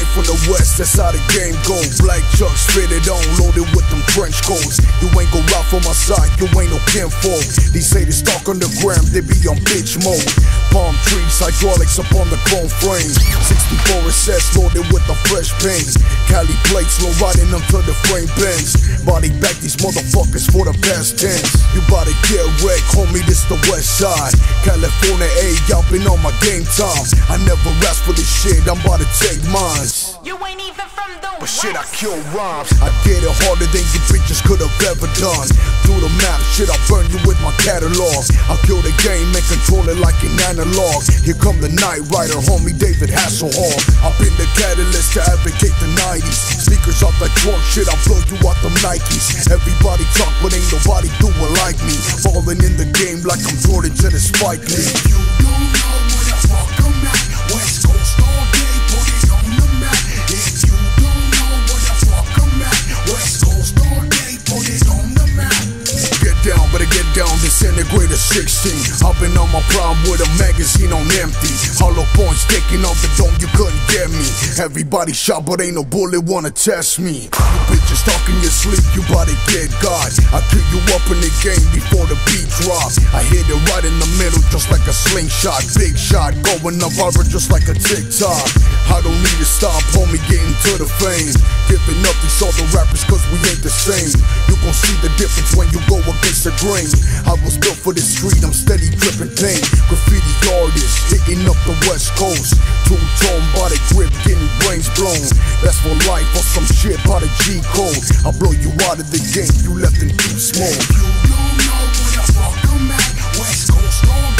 from the west, that's how the game goes. Black chucks fitted on, loaded with them trench coats. You ain't go out for my side, you ain't no kinfolk. These haters talk on the gram, they be on bitch mode. Palm trees, hydraulics up on the chrome frame. 64 SS loaded with the fresh paint. Cali plates, low riding until the frame bends. Body back these motherfuckers for the past tense. You bout to get wrecked, homie, this the west side. California, A, y'all been on my game time. I never asked for this shit, I'm about to take mines. You ain't even from the But west. shit, I kill rhymes. I did it harder than you bitches could have ever done. Do the map, shit, I burn you with my catalog. I kill the game and control it like an analog. Here come the night rider, homie David Hasselhoff. I've been the catalyst to advocate the 90s. Sneakers off that trunk, shit, I blow you out them Nikes. Everybody talk, but ain't nobody do it like me. Falling in the game like I'm Jordan to the Spike Lee. You don't know where the fuck I'm at. West Coast all day, put it on the map. If you don't know where the fuck I'm at, West Coast all day, put it on the map. Get down, better get down, disintegrator 16. I've been on my prime with a magazine on empty. Hollow points sticking off the dome, you couldn't get me. Everybody shot, but ain't no bullet wanna test me. You bitches talking your sleep, you bout to get God. I kill you up in the game before the beat drops. I hit it right in the middle just like a slingshot. Big shot, going up viral just like a TikTok. I don't need to stop, homie, getting to the fame. Giving up these other rappers cause we ain't the same. You gon' see the difference when you go against the grain. I was built for the street, I'm steady dripping pain. Graffiti artist, hitting up the west coast. Two-tone body grip, getting brains blown. That's for life or some shit by the G code. I blow you out of the game, you left in deep smoke. You don't know where the fuck I'm at. West Coast all